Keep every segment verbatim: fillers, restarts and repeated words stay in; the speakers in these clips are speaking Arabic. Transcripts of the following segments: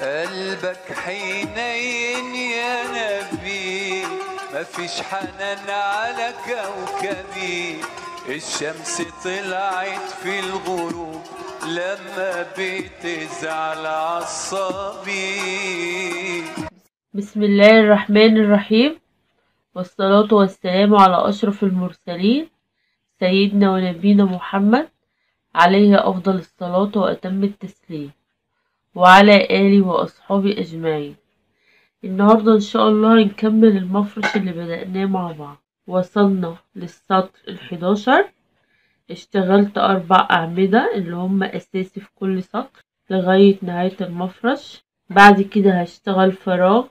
قلبك حنين يا نبي، مفيش حنان على كوكبي. الشمس طلعت في الغروب لما بتزعل عصبي. بسم الله الرحمن الرحيم، والصلاة والسلام على أشرف المرسلين سيدنا ونبينا محمد عليه أفضل الصلاة وأتم التسليم، وعلى آله وأصحابه أجمعين. النهاردة إن شاء الله هنكمل المفرش اللي بدأناه مع بعض. وصلنا للسطر الحداشر، اشتغلت أربع أعمدة اللي هم أساسي في كل سطر لغاية نهاية المفرش. بعد كده هشتغل فراغ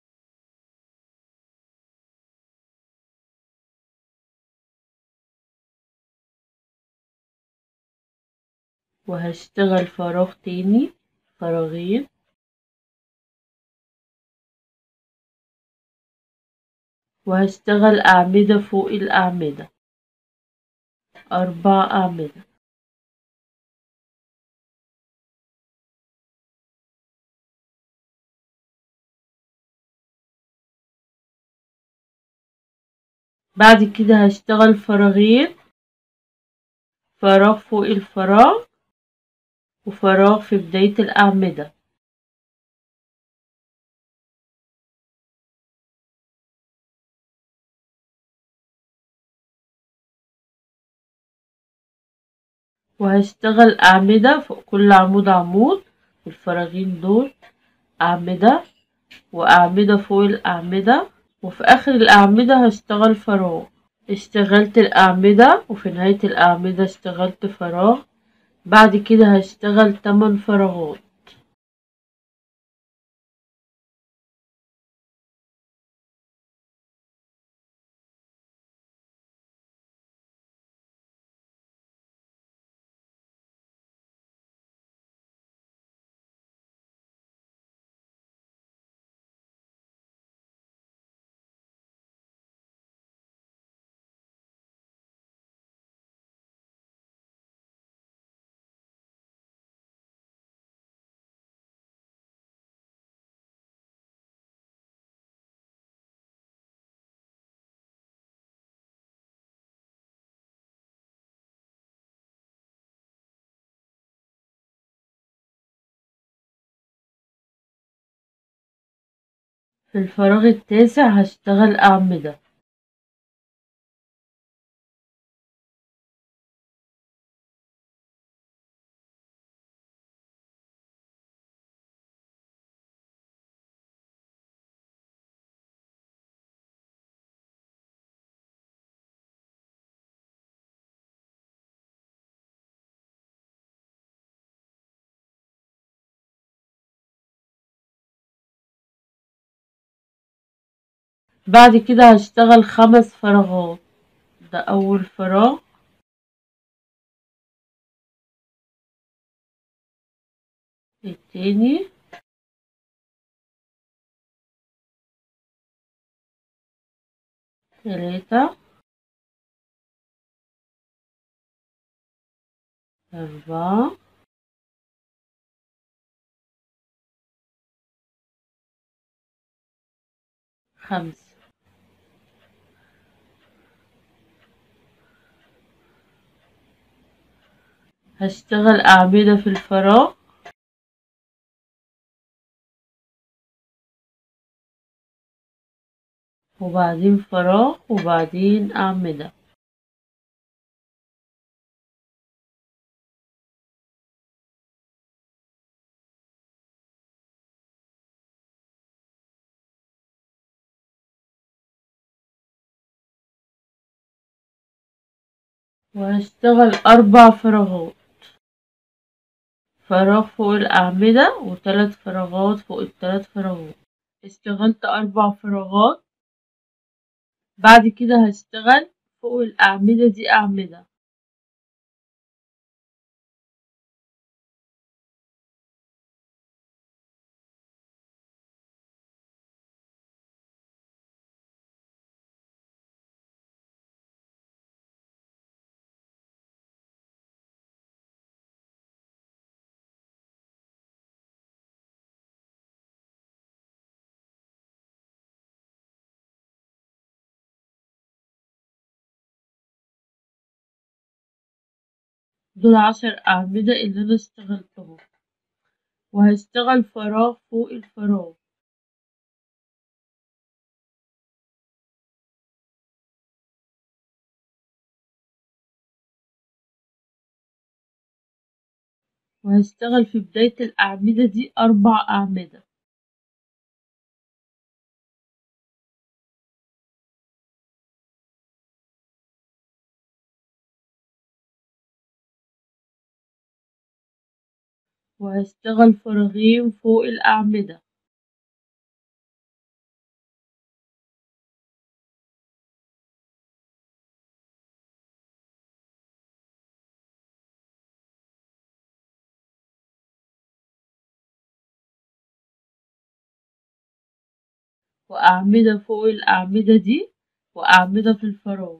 وهشتغل فراغ تاني، فراغين، وهشتغل أعمدة فوق الأعمدة، أربع أعمدة. بعد كده هشتغل فراغين، فراغ فوق الفراغ وفراغ في بداية الأعمدة. وهشتغل أعمدة فوق كل عمود عمود، والفراغين دول أعمدة وأعمدة فوق الأعمدة، وفي آخر الأعمدة هشتغل فراغ. اشتغلت الأعمدة وفي نهاية الأعمدة اشتغلت فراغ. بعد كده هشتغل تمن فراغات. في الفراغ التاسع هشتغل أعمدة. بعد كده هشتغل خمس فراغات. ده أول فراغ، التاني، تلاتة، أربعة، خمسة. هشتغل أعمدة في الفراغ وبعدين فراغ وبعدين أعمدة. وهشتغل أربع فراغات، فراغ فوق الأعمدة وثلاث فراغات فوق الثلاث فراغات. اشتغلت أربع فراغات. بعد كده هشتغل فوق الأعمدة دي أعمدة، دول عشر أعمدة اللي أنا اشتغلتهم، وهشتغل فراغ فوق الفراغ. وهشتغل في بداية الأعمدة دي أربع أعمدة. وهشتغل فراغين فوق الأعمدة. وأعمدة فوق الأعمدة دي، وأعمدة في الفراغ.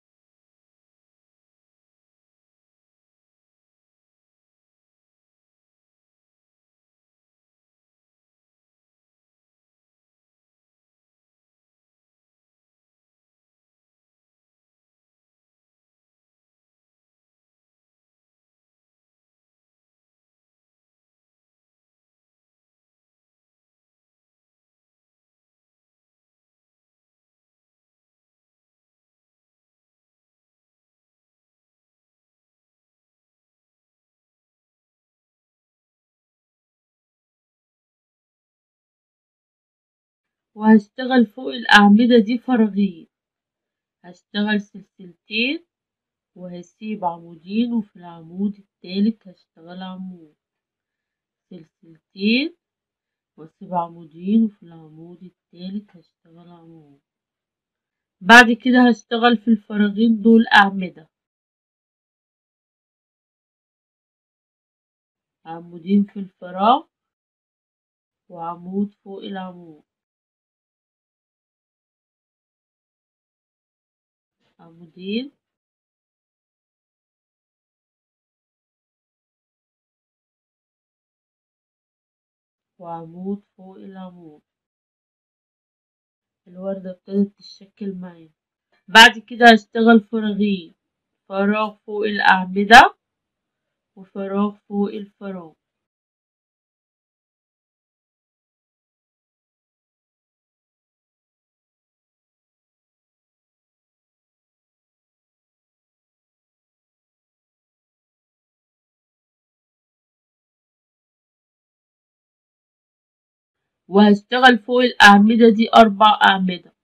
وهشتغل فوق الأعمدة دي فراغين، هشتغل سلسلتين وهسيب عمودين، وفي العمود التالت هشتغل عمود، سلسلتين واسيب عمودين، وفي العمود التالت هشتغل عمود. بعد كده هشتغل في الفراغين دول أعمدة، عمودين في الفراغ وعمود فوق العمود، عمودين وعمود فوق العمود. الوردة ابتدت تتشكل معايا. بعد كده هشتغل فراغين، فراغ فوق الأعمدة وفراغ فوق الفراغ. وهشتغل فوق الأعمدة دي أربع أعمدة.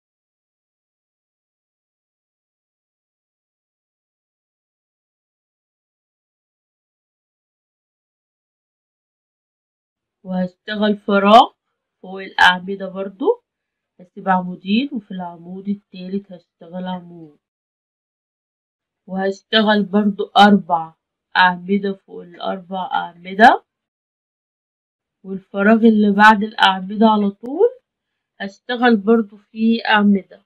وهشتغل فراغ فوق الأعمدة برضو، هسيب عمودين، وفي العمود التالت هشتغل عمود. وهشتغل برضو أربع أعمدة فوق الأربع أعمدة، والفراغ اللي بعد الأعمدة على طول هشتغل برضو فيه أعمدة.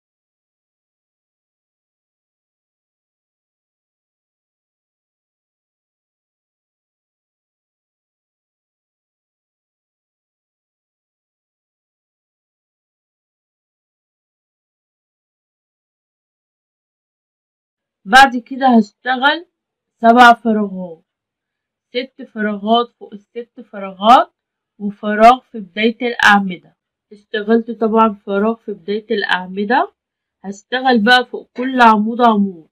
بعد كده هشتغل سبع فراغات، ست فراغات فوق الست فراغات، وفراغ في بداية الأعمدة. اشتغلت طبعا فراغ في بداية الأعمدة، هشتغل بقى فوق كل عمود عمود.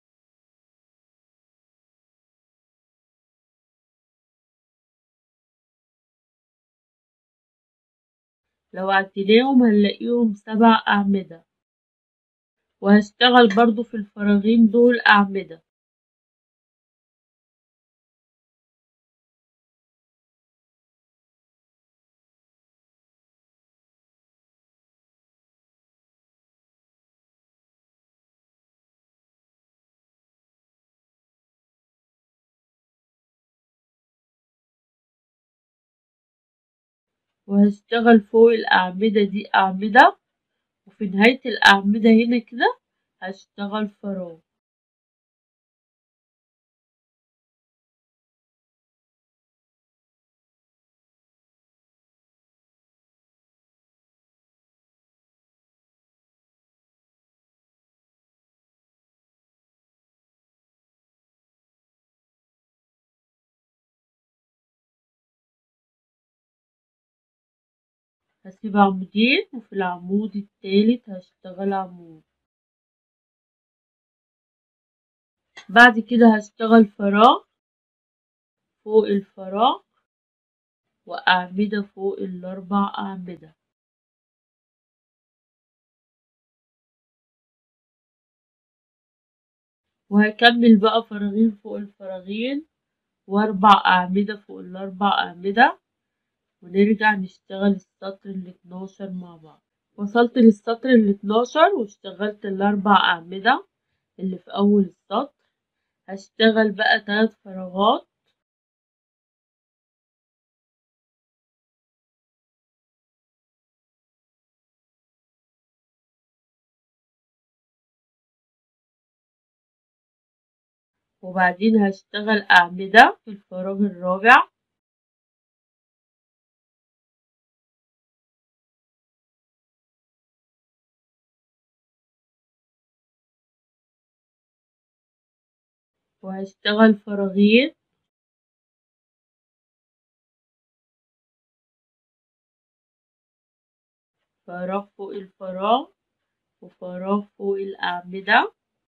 لو عديناهم هنلاقيهم سبع أعمدة. وهشتغل برضو في الفراغين دول أعمدة. وهشتغل فوق الأعمدة دي أعمدة، وفي نهاية الأعمدة هنا كده هشتغل فراغ. هسيب عمودين، وفي العمود التالت هشتغل عمود. بعد كده هشتغل فراغ فوق الفراغ وأعمدة فوق الأربع أعمدة. وهكمل بقى فراغين فوق الفراغين وأربع أعمدة فوق الأربع أعمدة، ونرجع نشتغل السطر الاتناشر مع بعض. وصلت للسطر الاتناشر واشتغلت الأربع أعمدة اللي في أول السطر. هشتغل بقى تلات فراغات، وبعدين هشتغل أعمدة في الفراغ الرابع، وهشتغل فراغين، فراغ فوق الفراغ وفراغ فوق الأعمدة،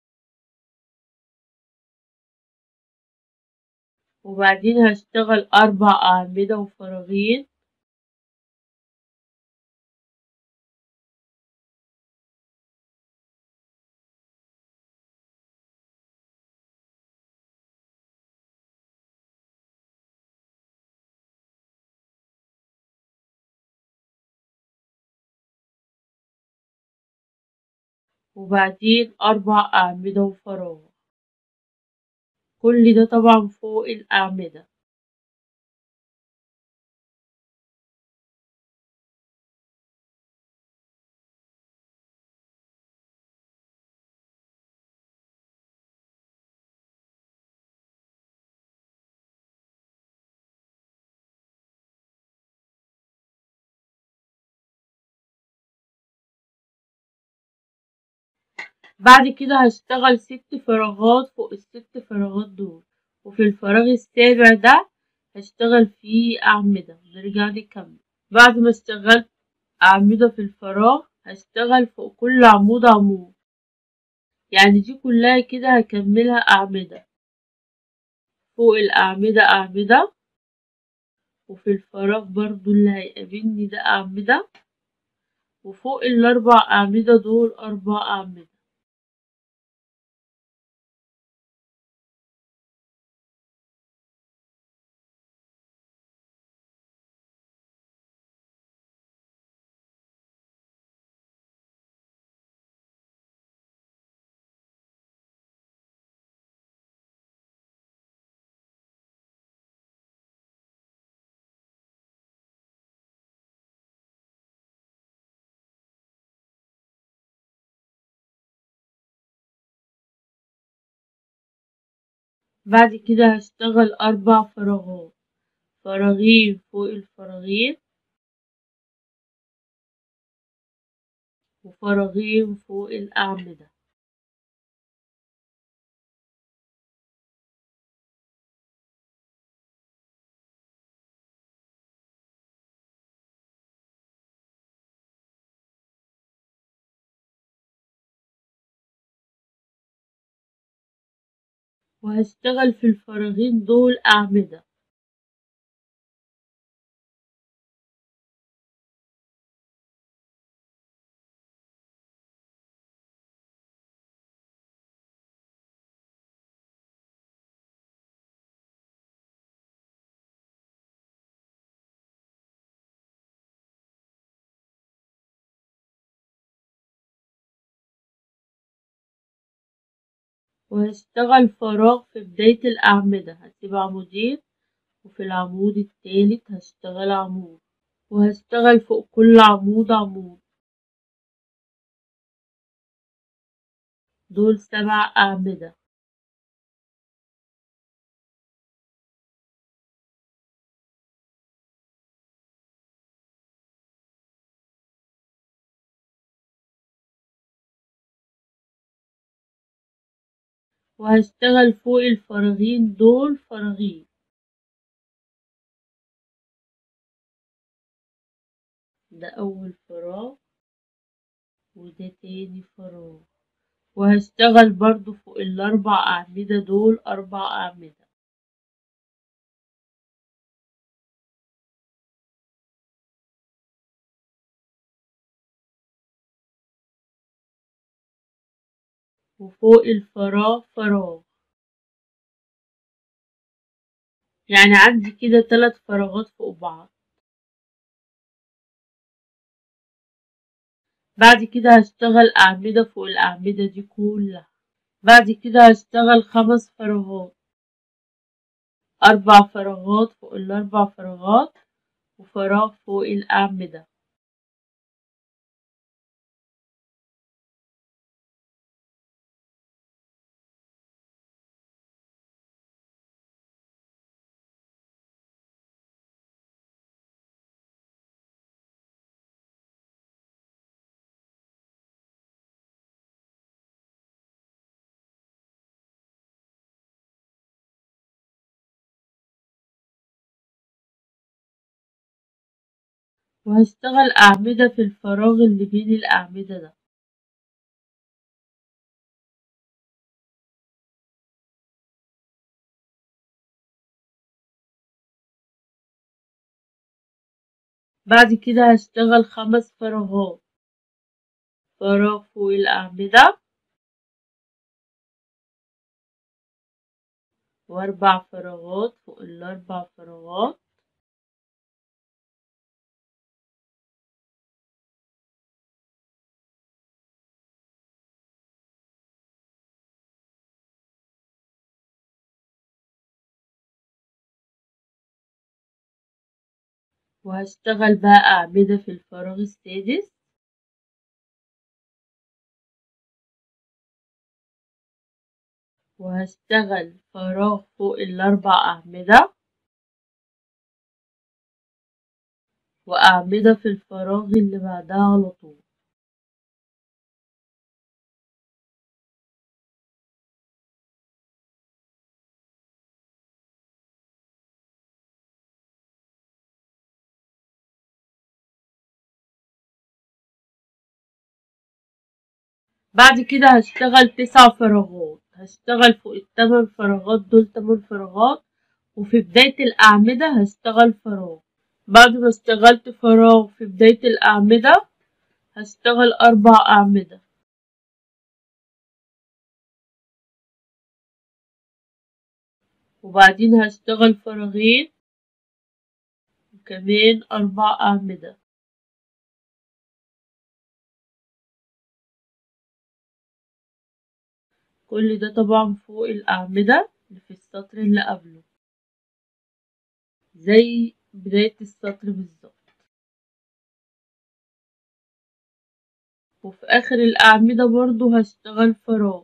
وبعدين هشتغل أربع أعمدة وفراغين، وبعدين أربع أعمدة وفراغ. كل ده طبعا فوق الأعمدة. بعد كده هشتغل ست فراغات فوق الست فراغات دول، وفي الفراغ السابع ده هشتغل فيه أعمدة. نرجع نكمل. بعد ما اشتغلت أعمدة في الفراغ هشتغل فوق كل عمود عمود، يعني دي كلها كده هكملها أعمدة. فوق الأعمدة أعمدة، وفي الفراغ برضو اللي هيقابلني ده أعمدة، وفوق الأربع أعمدة دول أربع أعمدة. بعد كده هشتغل أربع فراغات، فراغين فوق الفراغين وفراغين فوق الأعمدة. وهشتغل في الفراغين دول أعمدة. وهشتغل فراغ في بداية الأعمدة، هسيب عمودين، وفي العمود التالت هشتغل عمود، وهشتغل فوق كل عمود عمود. دول سبع أعمدة. وهشتغل فوق الفراغين دول فراغين، ده أول فراغ وده تاني فراغ، وهشتغل برضو فوق الأربع أعمدة دول أربع أعمدة. وفوق الفراغ فراغ، يعني عندي كده تلات فراغات فوق بعض. بعد كده هشتغل أعمدة فوق الأعمدة دي كلها. بعد كده هشتغل خمس فراغات، أربع فراغات فوق الأربع فراغات وفراغ فوق الأعمدة. وهشتغل أعمدة في الفراغ اللي بين الأعمدة ده. بعد كده هشتغل خمس فراغات، فراغ فوق الأعمدة وأربع فراغات فوق الأربع فراغات وهشتغل بقى أعمدة في الفراغ السادس. وهشتغل فراغ فوق الأربع أعمدة وأعمدة في الفراغ اللي بعدها على طول. بعد كده هشتغل تسع فراغات، هشتغل فوق التمن فراغات دول تمن فراغات، وفي بداية الأعمدة هشتغل فراغ. بعد ما اشتغلت فراغ في بداية الأعمدة هشتغل أربع أعمدة، وبعدين هشتغل فراغين وكمان أربع أعمدة. كل ده طبعا فوق الأعمدة اللي في السطر اللي قبله زي بداية السطر بالظبط. وفي آخر الأعمدة برضو هشتغل فراغ.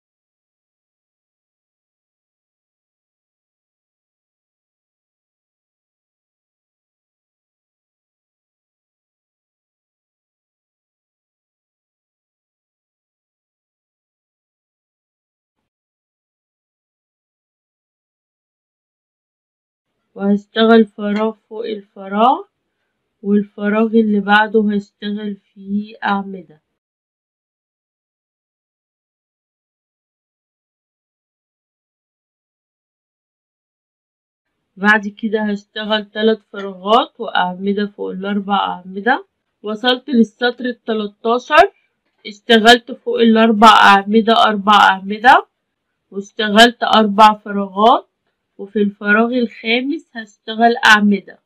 وهشتغل فراغ فوق الفراغ، والفراغ اللي بعده هشتغل فيه أعمدة. بعد كده هشتغل تلات فراغات وأعمدة فوق الأربع أعمدة. وصلت للسطر التلاتاشر، اشتغلت فوق الأربع أعمدة أربع أعمدة واشتغلت أربع فراغات، وفي الفراغ الخامس هشتغل أعمدة.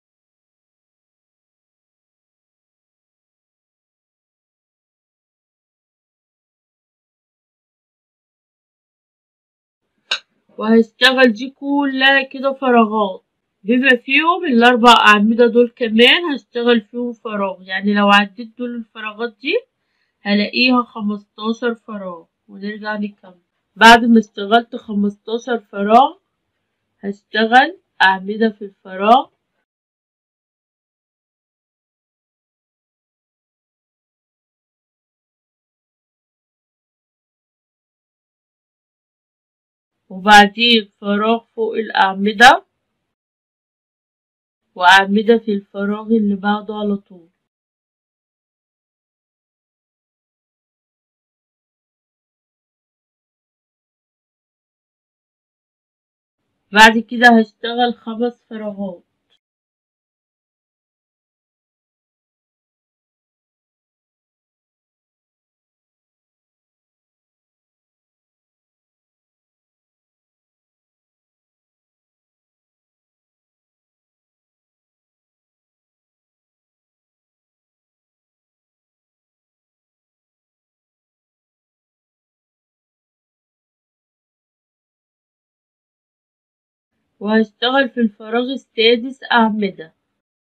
وهشتغل دي كلها كده فراغات، بما فيهم الأربع أعمدة دول كمان هشتغل فيهم فراغ. يعني لو عديت دول الفراغات دي هلاقيها خمستاشر فراغ. ونرجع نكمل. بعد ما اشتغلت خمستاشر فراغ هشتغل أعمدة في الفراغ، وبعدين فراغ فوق الأعمدة وأعمدة في الفراغ اللي بعده على طول. بعد كده هشتغل خمس فراغات. وهشتغل في الفراغ السادس أعمدة.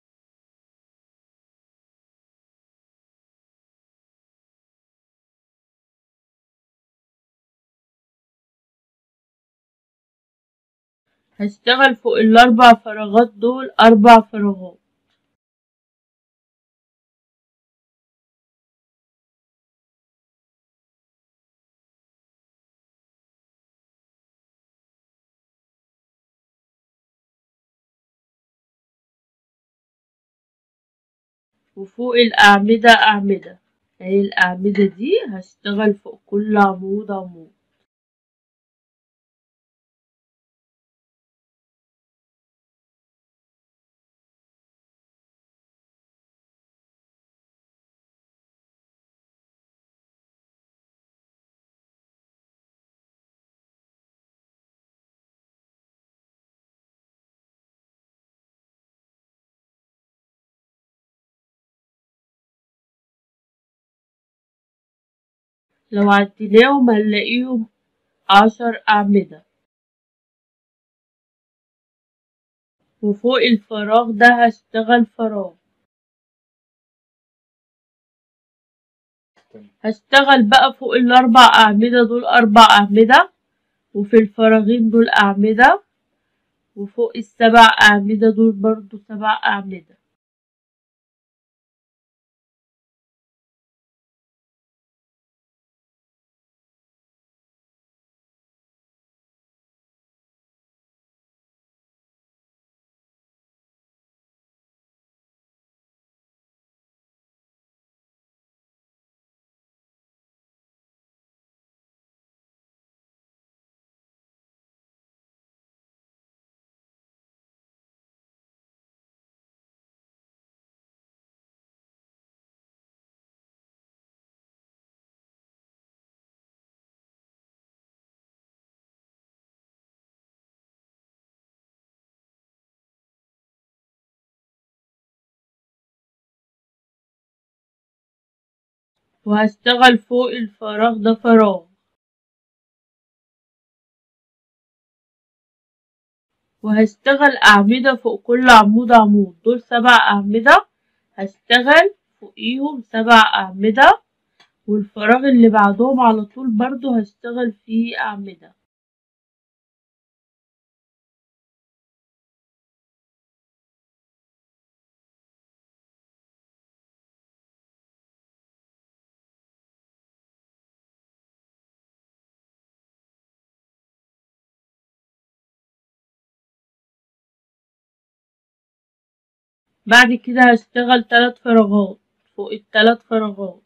هشتغل فوق الأربع فراغات دول أربع فراغات. وفوق الأعمدة أعمدة، اهي الأعمدة دي هشتغل فوق كل عمود عمود. لو عديناهم هنلاقيهم عشر أعمدة. وفوق الفراغ ده هشتغل فراغ. هشتغل بقى فوق الأربع أعمدة دول أربع أعمدة، وفي الفراغين دول أعمدة، وفوق السبع أعمدة دول برضو سبع أعمدة. وهشتغل فوق الفراغ ده فراغ. وهشتغل أعمدة فوق كل عمود عمود، دول سبع أعمدة، هشتغل فوقيهم سبع أعمدة، والفراغ اللي بعدهم على طول برضو هشتغل فيه أعمدة. بعد كده هشتغل تلات فراغات فوق التلات فراغات.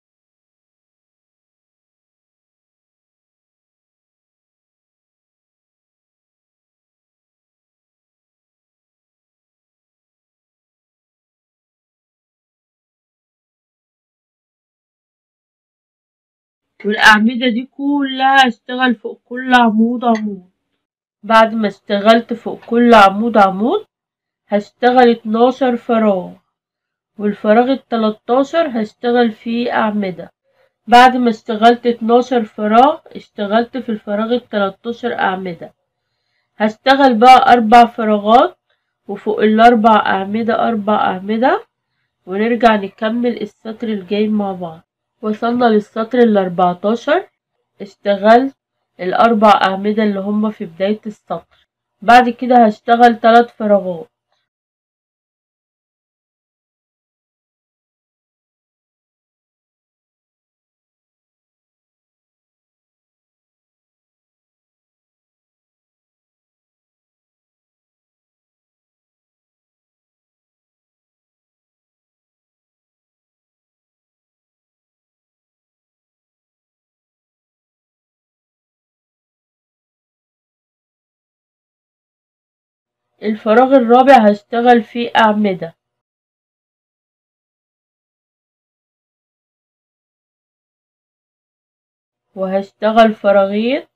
والأعمدة دي كلها هشتغل فوق كل عمود عمود. بعد ما اشتغلت فوق كل عمود عمود هشتغل اتناشر فراغ، والفراغ التلاتاشر هشتغل فيه أعمدة. بعد ما اشتغلت اتناشر فراغ اشتغلت في الفراغ التلاتاشر أعمدة. هشتغل بقى أربع فراغات، وفوق الأربع أعمدة أربع أعمدة، ونرجع نكمل السطر الجاي مع بعض. وصلنا للسطر الأربعتاشر. اشتغلت الأربع أعمدة اللي هما في بداية السطر. بعد كده هشتغل تلات فراغات. الفراغ الرابع هشتغل فيه أعمدة، وهشتغل فراغين،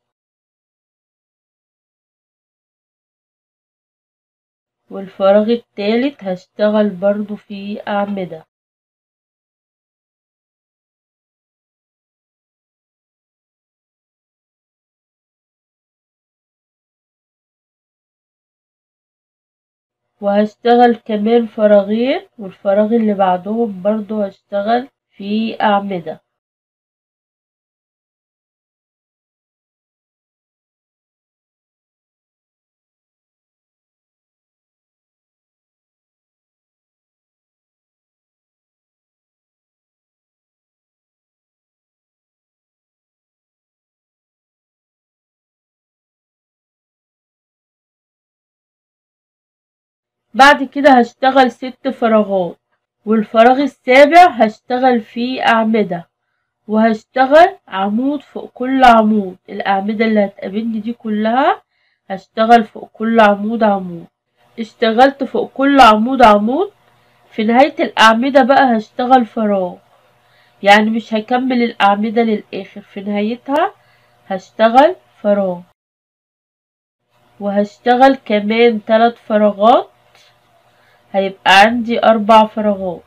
والفراغ التالت هشتغل برضو فيه أعمدة. وهشتغل كمان فراغين، والفراغ اللي بعدهم برضو هشتغل فيه أعمدة. بعد كده هشتغل ست فراغات، والفراغ السابع هشتغل فيه أعمدة، وهشتغل عمود فوق كل عمود. الأعمدة اللي هتقابلني دي كلها هشتغل فوق كل عمود عمود. اشتغلت فوق كل عمود عمود. في نهاية الأعمدة بقى هشتغل فراغ، يعني مش هكمل الأعمدة للآخر، في نهايتها هشتغل فراغ. وهشتغل كمان تلات فراغات، هيبقى عندي أربع فراغات.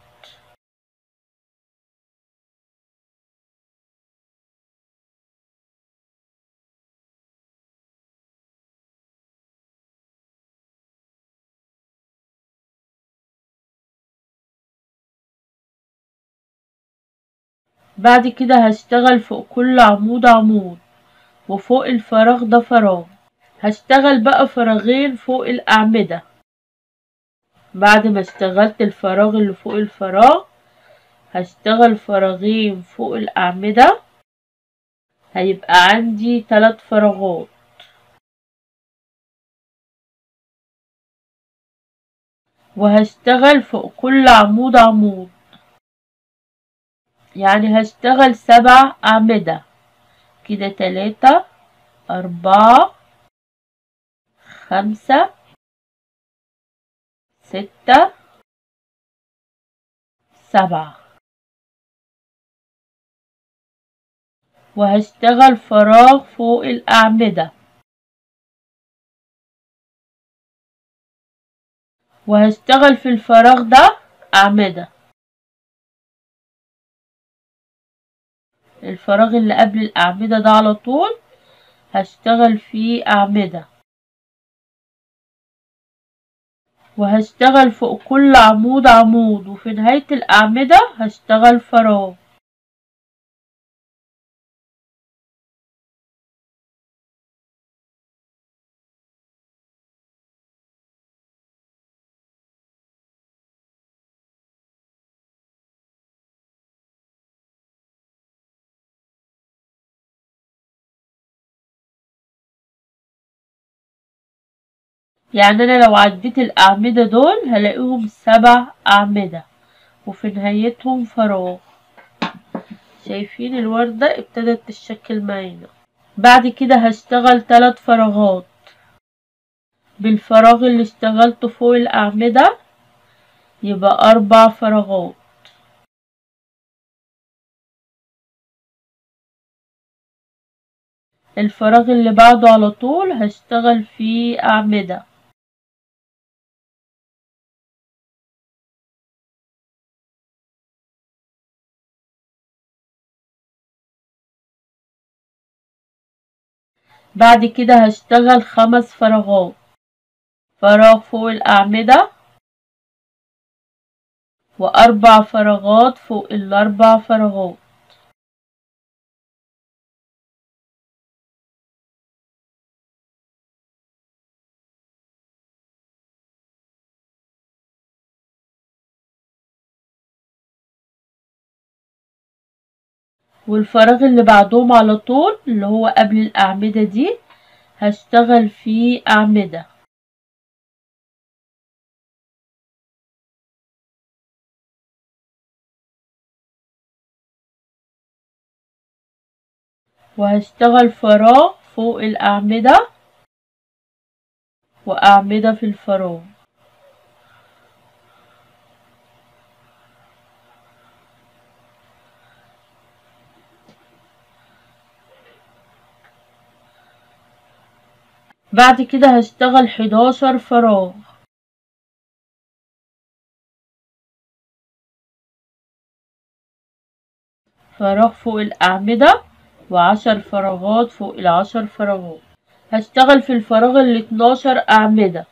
بعد كده هشتغل فوق كل عمود عمود، وفوق الفراغ ده فراغ. هشتغل بقى فراغين فوق الأعمدة. بعد ما اشتغلت الفراغ اللي فوق الفراغ هشتغل فراغين فوق الأعمدة، هيبقى عندي تلات فراغات. وهشتغل فوق كل عمود عمود، يعني هشتغل سبع أعمدة كده، تلاتة أربعة خمسة ستة سبعة. وهشتغل فراغ فوق الأعمدة، وهشتغل في الفراغ ده أعمدة. الفراغ اللي قبل الأعمدة ده على طول هشتغل فيه أعمدة. وهشتغل فوق كل عمود عمود، وفي نهاية الأعمدة هشتغل فراغ. يعني أنا لو عديت الأعمدة دول هلاقيهم سبع أعمدة، وفي نهايتهم فراغ. شايفين الوردة ابتدت تتشكل معانا. بعد كده هشتغل تلات فراغات بالفراغ اللي اشتغلته فوق الأعمدة، يبقى أربع فراغات. الفراغ اللي بعده على طول هشتغل فيه أعمدة. بعد كده هشتغل خمس فراغات، فراغ فوق الأعمدة، وأربع فراغات فوق الأربع فراغات. والفراغ اللي بعدهم على طول اللي هو قبل الأعمدة دي هشتغل فيه أعمدة. وهشتغل فراغ فوق الأعمدة، وأعمدة في الفراغ. بعد كده هشتغل حداشر فراغ. فراغ فوق الأعمدة وعشر فراغات فوق العشر فراغات. هشتغل في الفراغ الاتناشر أعمدة،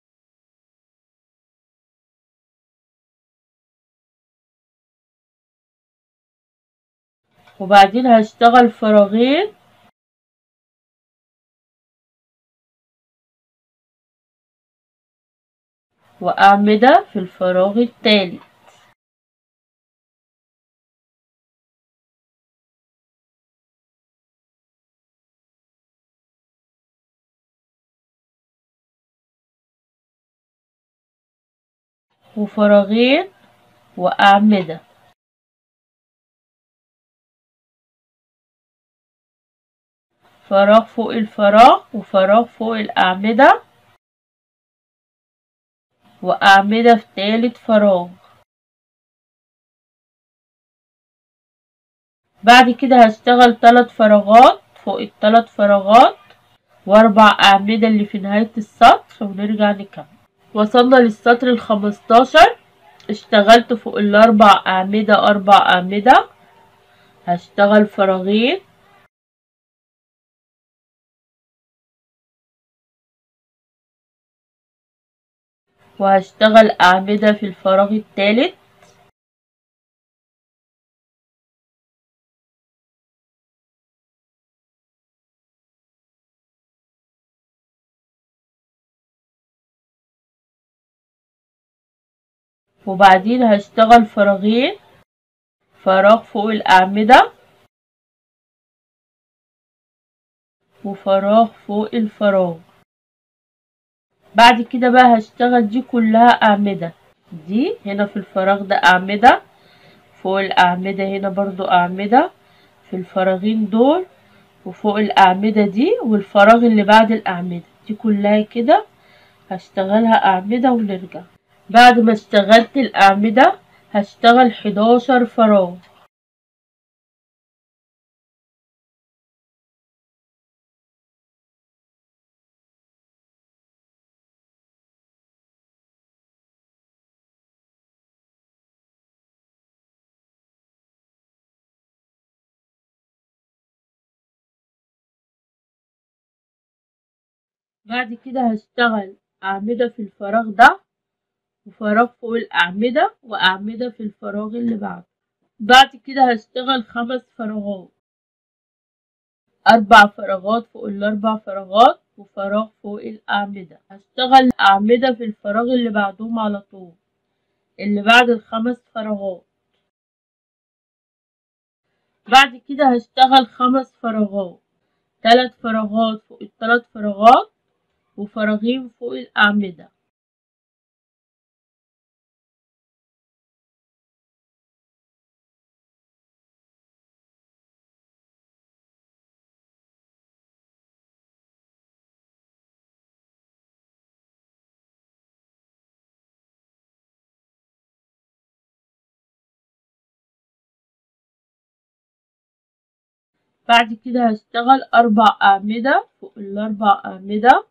وبعدين هشتغل فراغين وأعمدة في الفراغ التالي. وفراغين وأعمدة. فراغ فوق الفراغ وفراغ فوق الأعمدة وأعمدة في تالت فراغ. بعد كده هشتغل تلات فراغات فوق التلات فراغات وأربع أعمدة اللي في نهاية السطر ونرجع نكمل. وصلنا للسطر الخمستاشر. اشتغلت فوق الأربع أعمدة أربع أعمدة. هشتغل فراغين وهشتغل أعمدة في الفراغ التالت وبعدين هشتغل فراغين، فراغ فوق الأعمدة وفراغ فوق الفراغ. بعد كده بقى هشتغل دي كلها أعمدة. دي هنا في الفراغ ده أعمدة، فوق الأعمدة هنا برضو أعمدة في الفراغين دول، وفوق الأعمدة دي والفراغ اللي بعد الأعمدة دي كلها كده هشتغلها أعمدة ونرجع. بعد ما اشتغلت الأعمدة هشتغل حداشر فراغ. بعد كده هشتغل أعمدة في الفراغ ده وفراغ فوق الأعمدة وأعمدة في الفراغ اللي بعده. بعد كده هشتغل خمس فراغات، أربع فراغات فوق الأربع فراغات وفراغ فوق الأعمدة. هشتغل أعمدة في الفراغ اللي بعدهم على طول، اللي بعد الخمس فراغات. بعد كده هشتغل خمس فراغات، تلات فراغات فوق التلات فراغات وفراغين فوق الأعمدة. بعد كده هشتغل أربع أعمدة فوق الأربع أعمدة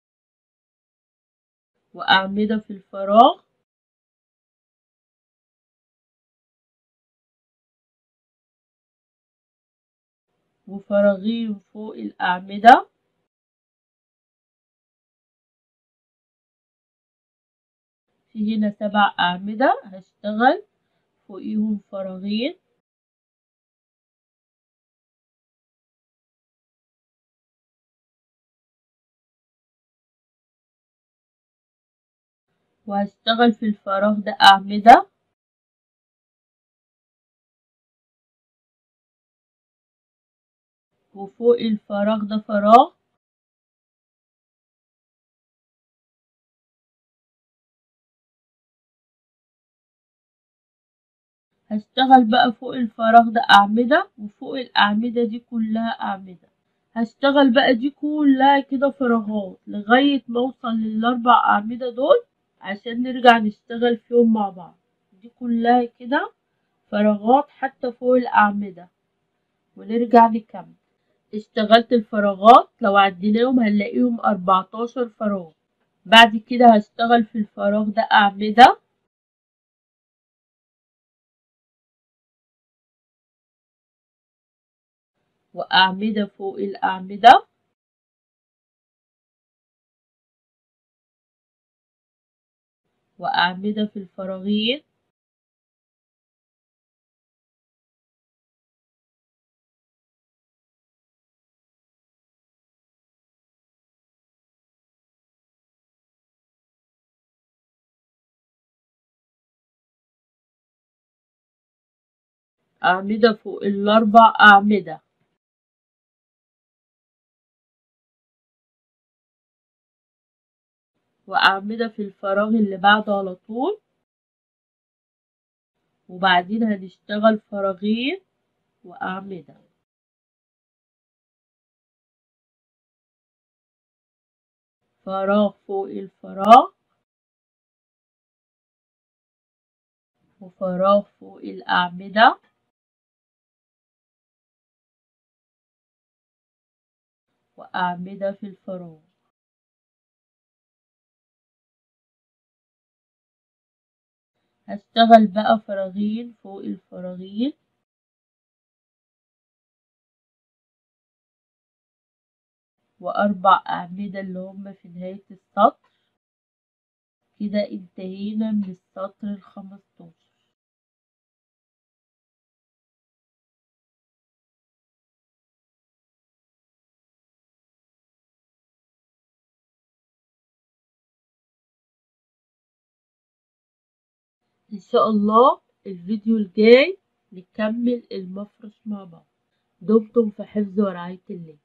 وأعمدة في الفراغ وفراغين فوق الأعمدة. في هنا سبع أعمدة هشتغل فوقيهم فراغين وهشتغل في الفراغ ده أعمدة وفوق الفراغ ده فراغ هشتغل بقى فوق الفراغ ده أعمدة وفوق الأعمدة دي كلها أعمدة. هشتغل بقى دي كلها كده فراغات لغاية ما اوصل للاربع اعمدة دول عشان نرجع نشتغل فيهم مع بعض. دي كلها كده فراغات حتى فوق الاعمدة ونرجع نكمل. اشتغلت الفراغات لو عديناهم هنلاقيهم اربعتاشر فراغ. بعد كده هشتغل في الفراغ ده اعمدة واعمدة فوق الاعمدة واعمدة في الفراغين اعمدة فوق الاربع اعمدة واعمدة في الفراغ اللي بعده على طول. وبعدين هنشتغل فراغين واعمدة فراغ فوق الفراغ وفراغ فوق الاعمدة واعمدة في الفراغ. هشتغل بقى فراغين فوق الفراغين واربع اعمدة اللي هم في نهاية السطر. كده انتهينا من السطر الخمستاشر. ان شاء الله الفيديو الجاي نكمل المفرش مع بعض. دمتم في حفظ ورعاية الله.